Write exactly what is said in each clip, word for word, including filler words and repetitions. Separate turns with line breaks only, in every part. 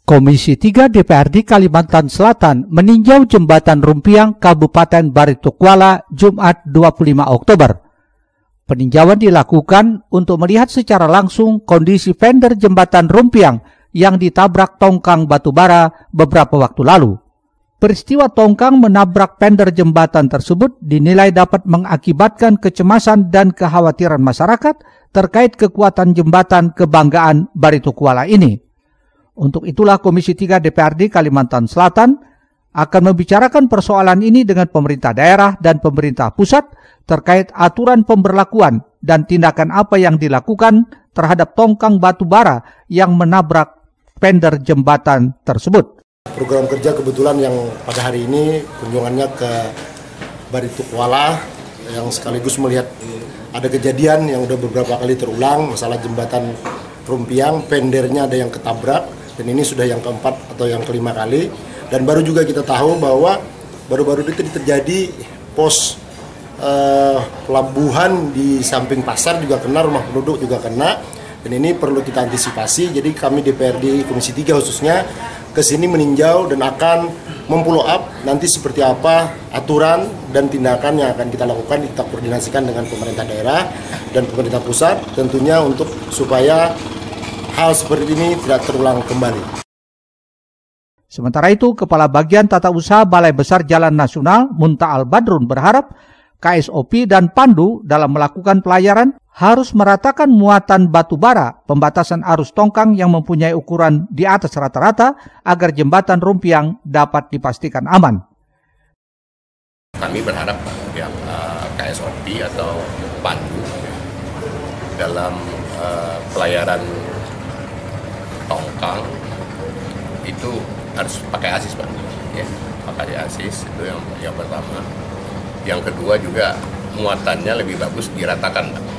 Komisi tiga D P R D Kalimantan Selatan meninjau Jembatan Rumpiang, Kabupaten Baritokuala, Jumat dua puluh lima Oktober. Peninjauan dilakukan untuk melihat secara langsung kondisi fender Jembatan Rumpiang yang ditabrak tongkang batubara beberapa waktu lalu. Peristiwa tongkang menabrak fender jembatan tersebut dinilai dapat mengakibatkan kecemasan dan kekhawatiran masyarakat terkait kekuatan jembatan kebanggaan Baritokuala ini. Untuk itulah Komisi tiga D P R D Kalimantan Selatan akan membicarakan persoalan ini dengan pemerintah daerah dan pemerintah pusat terkait aturan pemberlakuan dan tindakan apa yang dilakukan terhadap tongkang batubara yang menabrak fender jembatan tersebut.
Program kerja kebetulan yang pada hari ini kunjungannya ke Baritokuala yang sekaligus melihat ada kejadian yang udah beberapa kali terulang, masalah jembatan Rumpiang, fendernya ada yang ketabrak. Dan ini sudah yang keempat atau yang kelima kali. Dan baru juga kita tahu bahwa baru-baru itu terjadi pos eh, pelabuhan di samping pasar juga kena, rumah penduduk juga kena. Dan ini perlu kita antisipasi. Jadi kami D P R D Komisi tiga khususnya ke sini meninjau dan akan memfollow up nanti seperti apa aturan dan tindakan yang akan kita lakukan, kita koordinasikan dengan pemerintah daerah dan pemerintah pusat tentunya untuk supaya hal seperti ini tidak terulang kembali.
Sementara itu, Kepala Bagian Tata Usaha Balai Besar Jalan Nasional Munta Al Badrun berharap K S O P dan Pandu dalam melakukan pelayaran harus meratakan muatan batubara, pembatasan arus tongkang yang mempunyai ukuran di atas rata-rata agar jembatan Rumpiang dapat dipastikan aman.
Kami berharap pihak uh, K S O P atau Pandu dalam uh, pelayaran tongkang itu harus pakai asis, Pak. Ya, pakai asis itu yang yang pertama. Yang kedua juga muatannya lebih bagus diratakan, Pak.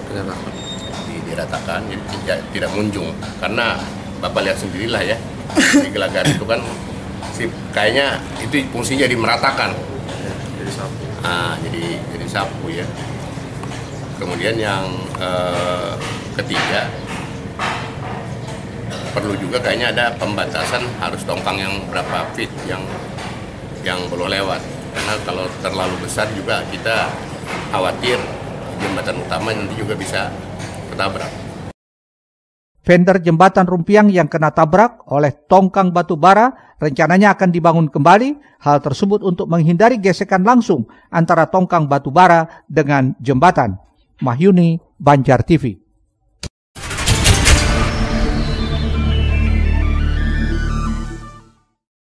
Di, diratakan, jadi tidak, tidak munjung. Karena Bapak lihat sendirilah ya, di Gelagar itu kan si, kayaknya itu fungsinya jadi meratakan. Jadi sapu. Ah, jadi jadi sapu ya. Kemudian yang eh, ketiga, perlu juga kayaknya ada pembatasan harus tongkang yang berapa feet yang yang boleh lewat, karena kalau terlalu besar juga kita khawatir jembatan utama nanti juga bisa ketabrak.
Fender jembatan Rumpiang yang kena tabrak oleh tongkang batubara rencananya akan dibangun kembali. Hal tersebut untuk menghindari gesekan langsung antara tongkang batubara dengan jembatan. Mahyuni, Banjar T V.